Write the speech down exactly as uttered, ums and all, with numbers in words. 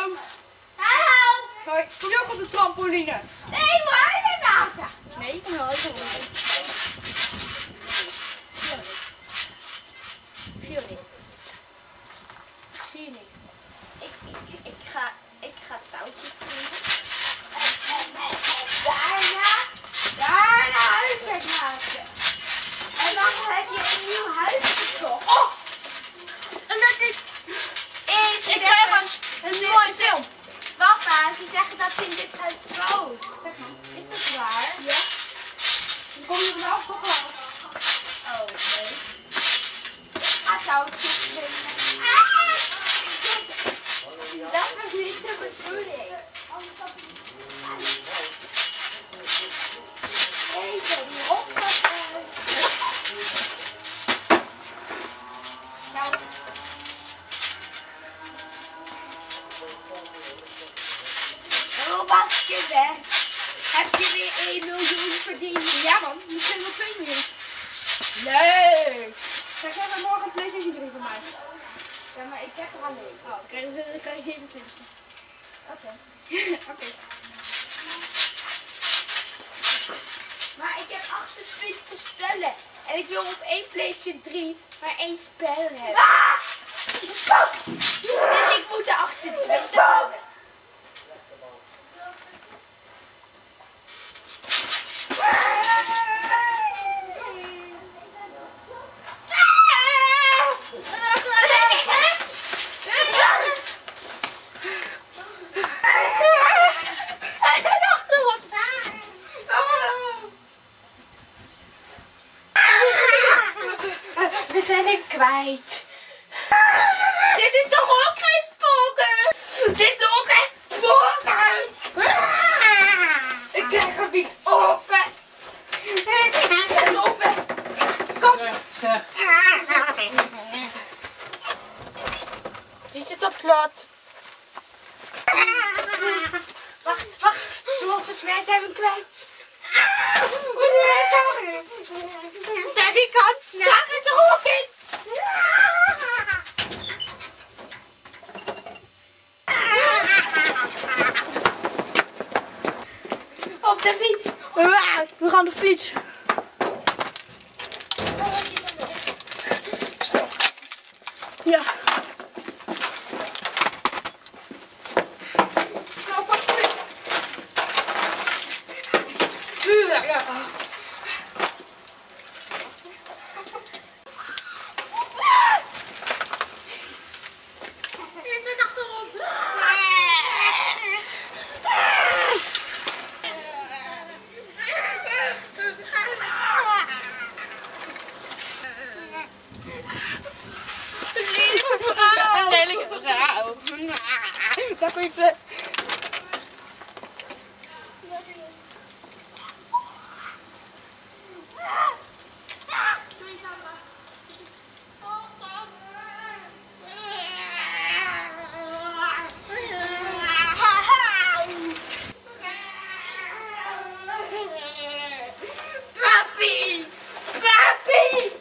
Hallo. Hallo. Hoi, kom je ook op de trampoline? Nee, ik moet huilen maken. Nee, ik kan wel huilen. Zie je niet? Zie je niet? Ik, ik, ik ga, ik ga touwtjes doen. Daarna, daarna huiswerk maken. En dan heb je een nieuw huis gekocht. Oh! Omdat dit is... Ik krijg een, een mooie film. Papa, ze zeggen dat ze in dit huis woont. Is dat waar? Ja. Dan kom je vanaf toch wel. Oh, nee. Ik ga touwtjes doen. Ah! Dat was niet de bedoeling. Even oppassen. Nou. Hoe was je werk? Heb je weer één miljoen verdiend? Ja man, misschien wel twee miljoen. Nee. Kijk, jij hebt morgen een PlayStation drie van mij. Ja, maar ik heb er alleen. Oh, dan krijg je, dan krijg je zevenentwintig. Oké. Oké. Maar ik heb achtentwintig spellen. En ik wil op één PlayStation drie maar één spel hebben. Ah! Dus ik moet er achtentwintig hebben. We zijn hem kwijt. Dit is toch ook geen spoken? Dit is ook geen spoken. Ik krijg hem niet open. Ik krijg het open. Kom. Die zit op slot. Wacht, wacht. Volgens mij zijn we hem kwijt. Naar die kant. Daar is er ook in. Op de fiets. We gaan de fiets. Ja. Ja. Je zit achter ons. Een lelijke vrouw. Daar komt ze. Papi! Papi!